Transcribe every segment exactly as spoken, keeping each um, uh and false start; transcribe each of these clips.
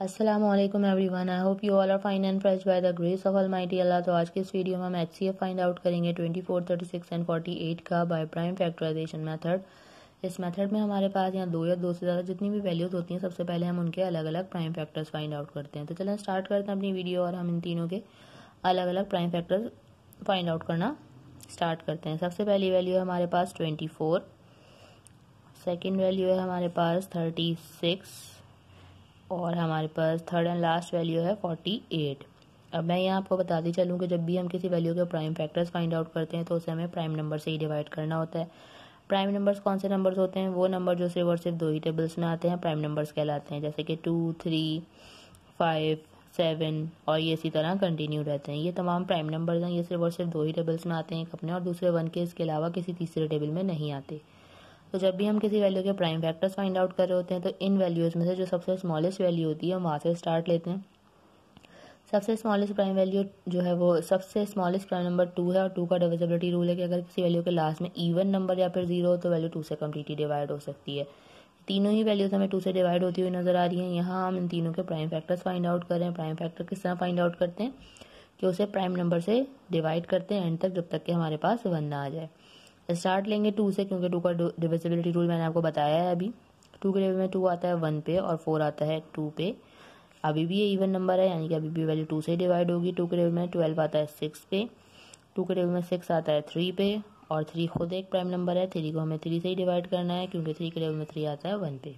अस्सलाम वालेकुम everyone, I hope you all are fine and fresh by the grace of almighty Allah. तो आज के इस वीडियो में हम एचसीएफ फाइंड आउट करेंगे चौबीस, छत्तीस एंड अड़तालीस का बाय प्राइम फैक्टराइजेशन मेथड। इस मेथड में हमारे पास यहाँ दो या दो से ज़्यादा जितनी भी वैल्यूज होती हैं, सबसे पहले हम उनके अलग अलग प्राइम फैक्टर्स फाइंड आउट करते हैं। तो चलें स्टार्ट करते हैं अपनी वीडियो और हम इन तीनों के अलग अलग प्राइम फैक्टर्स फाइंड आउट करना स्टार्ट करते हैं। सबसे पहली वैल्यू है हमारे पास ट्वेंटी फोर, सेकेंड वैल्यू है हमारे पास थर्टी सिक्स और हमारे पास थर्ड एंड लास्ट वैल्यू है फोर्टी एट। अब मैं यहाँ आपको बताती चलूँ कि जब भी हम किसी वैल्यू के प्राइम फैक्टर्स फाइंड आउट करते हैं तो उसे हमें प्राइम नंबर से ही डिवाइड करना होता है। प्राइम नंबर्स कौन से नंबर्स होते हैं? वो नंबर जो सिर्फ और सिर्फ दो ही टेबल्स में आते हैं प्राइम नंबर्स कहलाते हैं, जैसे कि टू, थ्री, फाइव, सेवन और ये इसी तरह कंटिन्यू रहते हैं। ये तमाम प्राइम नंबर्स हैं, ये सिर्फ और सिर्फ दो ही टेबल्स में आते हैं, एक अपने और दूसरे वन के, इसके अलावा किसी तीसरे टेबल में नहीं आते। तो जब भी हम किसी वैल्यू के प्राइम फैक्टर्स फाइंड आउट कर रहे होते हैं तो इन वैल्यूज में से जो सबसे स्मॉलेस्ट वैल्यू होती है हम वहां से स्टार्ट लेते हैं। सबसे स्मॉलेस्ट प्राइम वैल्यू जो है वो सबसे स्मॉलेस्ट प्राइम नंबर टू है और टू का डिविजिबिलिटी रूल है कि अगर किसी वैल्यू के लास्ट में इवन नंबर या फिर जीरो हो तो वैल्यू टू से कम्प्लीटली डिवाइड हो सकती है। तीनों ही वैल्यूज हमें टू से डिवाइड होती हुई नजर आ रही हैं। यहाँ हम इन तीनों के प्राइम फैक्टर्स फाइंड आउट कर रहे हैं। प्राइम फैक्टर किस तरह फाइंड आउट करते हैं कि उसे प्राइम नंबर से डिवाइड करते हैं एंड तक, जब तक कि हमारे पास वन ना आ जाए। स्टार्ट लेंगे टू से, क्योंकि टू का डिविजिबिलिटी रूल मैंने आपको बताया है अभी। टू के टेबल में टू आता है वन पे और फोर आता है टू पे। अभी भी ये इवन नंबर है, यानी कि अभी भी वैल्यू टू से डिवाइड होगी। टू के टेबल में ट्वेल्व आता है सिक्स पे, टू के टेबल में सिक्स आता है थ्री पे और थ्री खुद एक प्राइम नंबर है, थ्री को हमें थ्री से ही डिवाइड करना है क्योंकि थ्री के टेबल में थ्री आता है वन पे।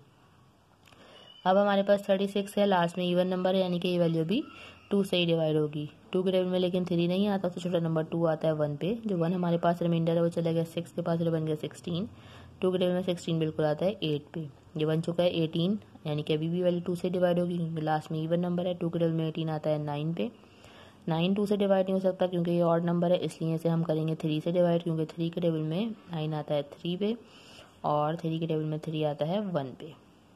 अब हमारे पास थर्टी सिक्स है, लास्ट में इवन नंबर है, यानी कि ये वैल्यू भी टू से ही डिवाइड होगी। टू के टेबल में लेकिन थ्री नहीं आता, तो छोटा नंबर टू आता है वन पे। जो वन हमारे पास रिमाइंडर है वो चला गया सिक्स के पास, बन गया सिक्सटीन। टू के टेबल में सिक्सटीन बिल्कुल आता है एट पे, ये बन चुका है एटीन, यानी कि अभी भी वैल्यू टू से डिवाइड होगी क्योंकि लास्ट में इवन नंबर है। टू के टेबल में एटीन आता है नाइन पे, नाइन टू से डिवाइड नहीं हो सकता क्योंकि ये ऑड नंबर है, इसलिए इसे हम करेंगे थ्री से डिवाइड, क्योंकि थ्री के टेबल में नाइन आता है थ्री पे और थ्री के टेबल में थ्री आता है वन पे।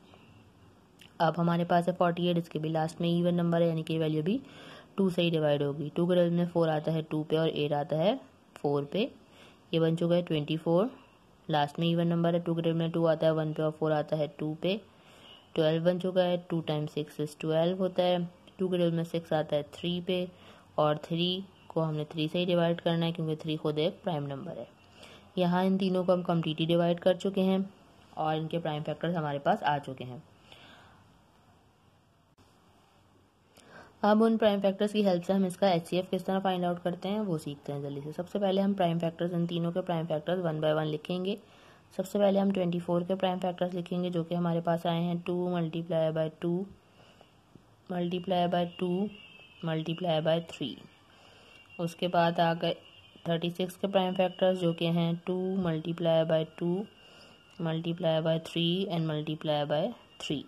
अब हमारे पास है फोर्टी एट, इसके भी लास्ट में इवन नंबर है, यानी कि वैल्यू भी टू से ही डिवाइड होगी। टू के टेबल में फोर आता है टू पे और एट आता है फोर पे, ये बन चुका है ट्वेंटी फोर। लास्ट में इवन नंबर है, टू के टेबल में टू आता है वन पे और फोर आता है टू पे, ट्वेल्व बन चुका है। Two times six is twelve होता है। टू के टेबल में सिक्स आता है थ्री पे और थ्री को हमने थ्री से ही डिवाइड करना है क्योंकि थ्री खुद एक प्राइम नंबर है। यहाँ इन तीनों को हम कम्प्लीटली डिवाइड कर चुके हैं और इनके प्राइम फैक्टर्स हमारे पास आ चुके हैं। अब उन प्राइम फैक्टर्स की हेल्प से हम इसका एचसीएफ किस तरह फाइंड आउट करते हैं वो सीखते हैं जल्दी से। सबसे पहले हम प्राइम फैक्टर्स, इन तीनों के prime factors one by one लिखेंगे। सबसे पहले हम ट्वेंटी फोर के प्राइम फैक्टर्स लिखेंगे जो कि हमारे पास आए हैं two multiply by two multiply by two multiply by three. उसके बाद आ गए थर्टी सिक्स के प्राइम फैक्टर्स जो कि हैं two multiply by two multiply by three and multiply by three.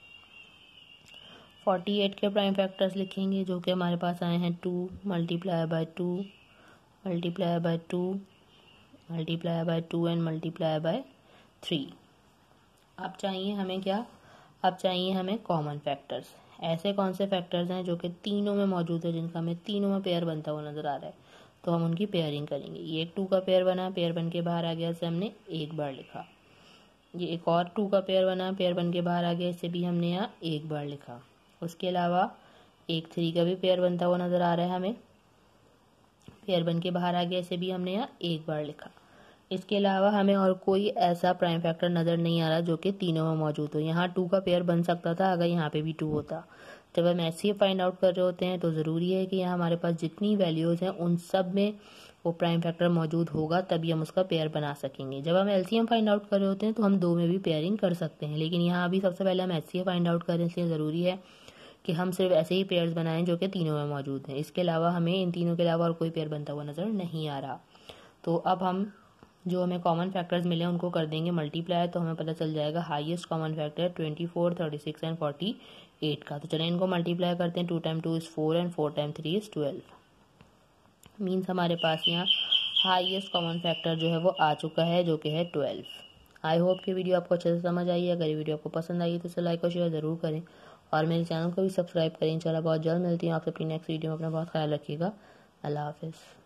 Forty eight के प्राइम फैक्टर्स लिखेंगे जो कि हमारे पास आए हैं two multiply by two multiply by two multiply by two and multiply by three. अब चाहिए हमें क्या? अब चाहिए हमें कॉमन फैक्टर्स। ऐसे कौन से फैक्टर्स हैं जो कि तीनों में मौजूद है, जिनका हमें तीनों में पेयर बनता हुआ नजर आ रहा है, तो हम उनकी पेयरिंग करेंगे। ये एक टू का पेयर बना, पेयर बन के बाहर आ गया, इसे हमने एक बार लिखा। ये एक और टू का पेयर बना, पेयर बन के बाहर आ गया, इसे भी हमने यहाँ एक बार लिखा। उसके अलावा एक थ्री का भी पेयर बनता हुआ नजर आ रहा है, हमें पेयर बन के बाहर आ गया, इसे भी हमने यहाँ एक बार लिखा। इसके अलावा हमें और कोई ऐसा प्राइम फैक्टर नजर नहीं आ रहा जो कि तीनों में मौजूद हो। यहाँ टू का पेयर बन सकता था अगर यहाँ पे भी टू होता। जब हम एचसीएफ फाइंड आउट कर रहे होते हैं तो जरूरी है कि यहाँ हमारे पास जितनी वैल्यूज हैं उन सब में वो प्राइम फैक्टर मौजूद होगा, तभी हम उसका पेयर बना सकेंगे। जब हम एलसीएम फाइंड आउट कर रहे होते हैं तो हम दो में भी पेयरिंग कर सकते हैं, लेकिन यहाँ अभी सबसे पहले हम एचसीएफ फाइंड आउट करें, इसलिए जरूरी है कि हम सिर्फ ऐसे ही पेयर्स बनाएं जो कि तीनों में मौजूद हैं। इसके अलावा हमें इन तीनों के अलावा और कोई पेयर बनता हुआ नजर नहीं आ रहा। तो अब हम जो हमें कॉमन फैक्टर्स मिले उनको कर देंगे मल्टीप्लाई, तो हमें पता चल जाएगा highest common factor twenty four, thirty six and forty eight का। तो चलें इनको मल्टीप्लाई करते हैं। Two time two is four and four time three is twelve. Means हमारे पास यहाँ हाईएस्ट कॉमन फैक्टर जो है वो आ चुका है जो कि है ट्वेल्व। आई होप कि वीडियो आपको अच्छे से समझ आई है। अगर ये वीडियो आपको पसंद आई तो इसे लाइक और शेयर जरूर करें और मेरे चैनल को भी सब्सक्राइब करें। इंशाल्लाह बहुत जल्द मिलती हूँ आपसे अपनी नेक्स्ट वीडियो में। अपना बहुत ख्याल रखिएगा। अल्लाह हाफिज़।